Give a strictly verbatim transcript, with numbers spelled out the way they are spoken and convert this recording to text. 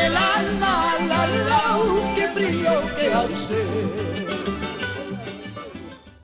el alma, la luz que brillo que al ser.